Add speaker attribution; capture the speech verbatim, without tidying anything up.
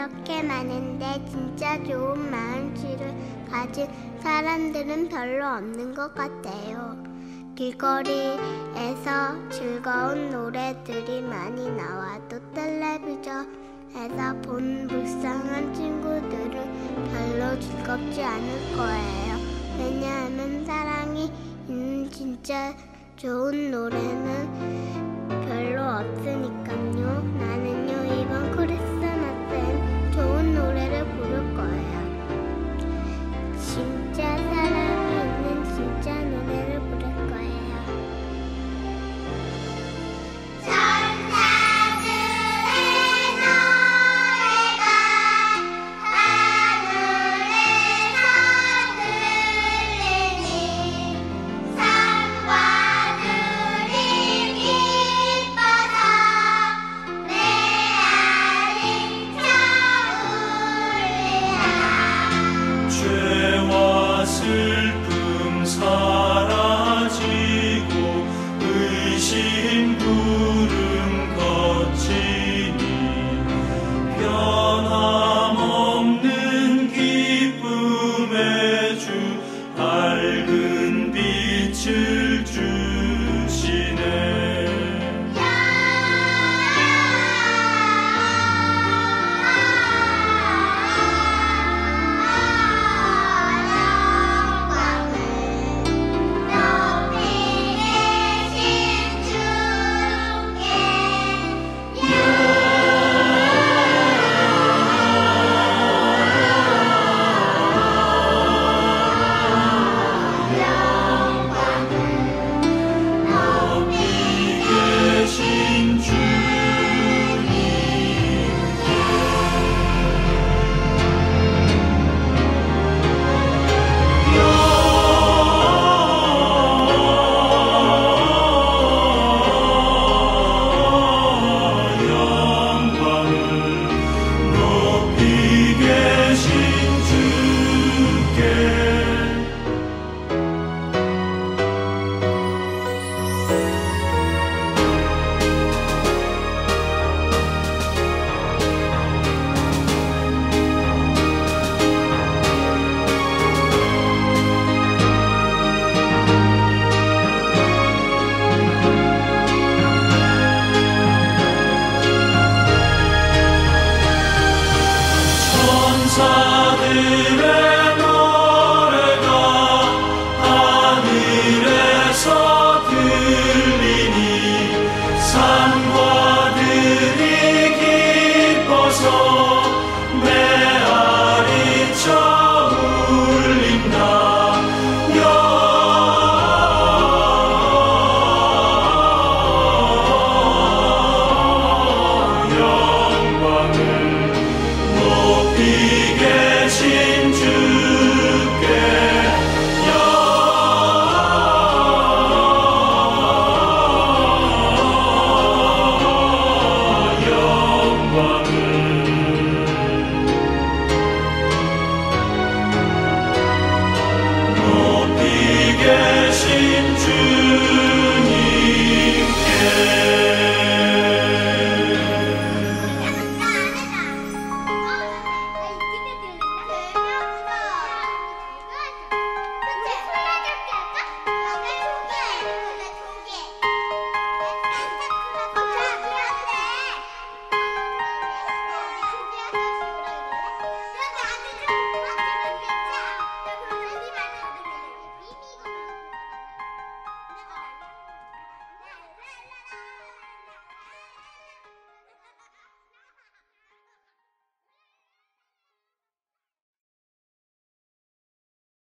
Speaker 1: 이렇게 많은데 진짜 좋은 마음씨를 가진 사람들은 별로 없는 것 같아요. 길거리에서 즐거운 노래들이 많이 나와도 텔레비전에서 본 불쌍한 친구들은 별로 즐겁지 않을 거예요. 왜냐하면 사랑이 있는 진짜 좋은 노래는 별로 없으니까요. 나는요 이번 크리스마스엔 좋은 노래를 부를 거예요. 진짜 사랑이 있는 진짜 노래를 부를 거예요.
Speaker 2: 슬픔 사라지고 의심 구름 거치니 변함없는 기쁨의 주 밝은 빛을 주시네. 천사들의 노래가 하늘에서 들리니 산과들이 기뻐서 메아리쳐 울린다. 영광을 높이 계신 주께 영광을 높이 계신 주